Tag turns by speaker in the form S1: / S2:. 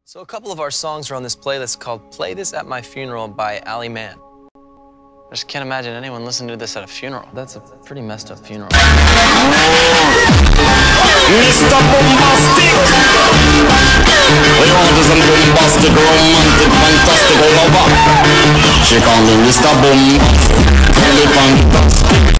S1: So a couple of our songs are on this playlist called Play This at My Funeral by Ali Man. I just can't imagine anyone listening to this at a funeral. That's a pretty messed up funeral.
S2: Mr. Bombastic! We want some bombastic, romantic, fantastic, all over. She call me Mr. Bombastic, really fantastic.